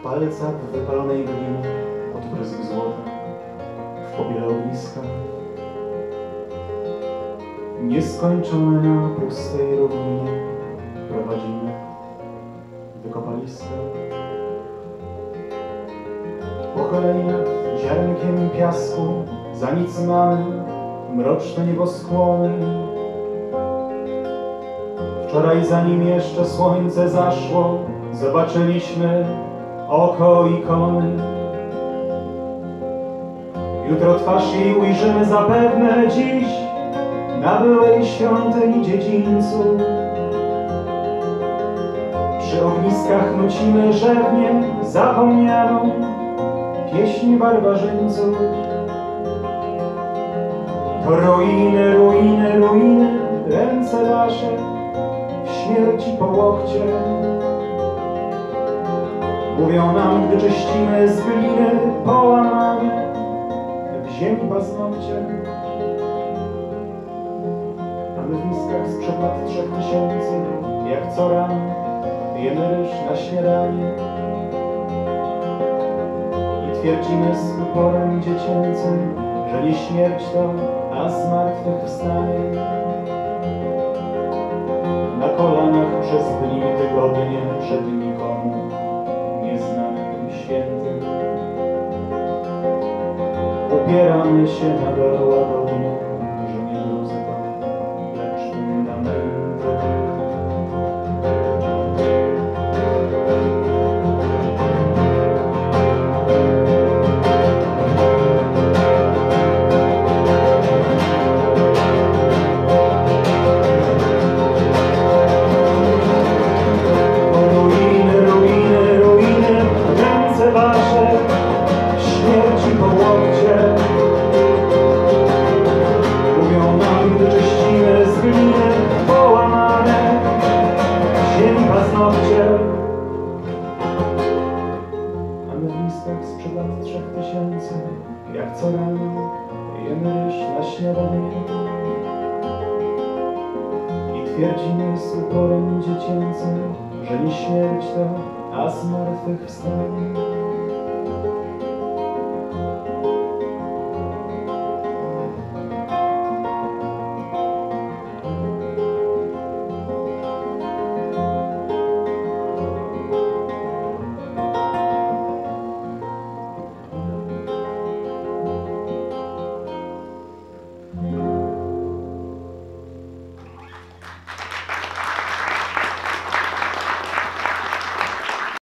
palcach wypalonej gliny, odbrysk złota, w pobiele ogniska. Nieskończone na pustej równinie prowadzimy wykopaliska. Pochyleni nad ziarnkiem piasku, za nic mamy mroczne nieboskłony. Wczoraj, zanim jeszcze słońce zaszło, zobaczyliśmy oko ikony. Jutro twarz jej ujrzymy zapewne dziś na byłej świątyni dziedzińców. Przy ogniskach nucimy rzewnie zapomnianą pieśń barbarzyńców. To ruiny, ruiny, ruiny, ręce wasze w śmierci po łokcie. Mówią nam, gdy czyścimy z gliny połamane w ziemi paznokcie. A my w miskach sprzed lat 3000, jak co rano, jemy ryż na śniadanie. I twierdzimy z uporem dziecięcym, że nie śmierć to, a zmartwychwstanie. Na kolanach przez dni, tygodnie, przed nikomu nieznanym świętym upieramy się nadal łagodnie, że nie gruzy to, lecz fundamenty. A my w miskach sprzed lat 3000, jak co rano, jemy ryż na śniadanie. I twierdzimy z uporem dziecięcym, że nie śmierć to, a zmartwychwstanie.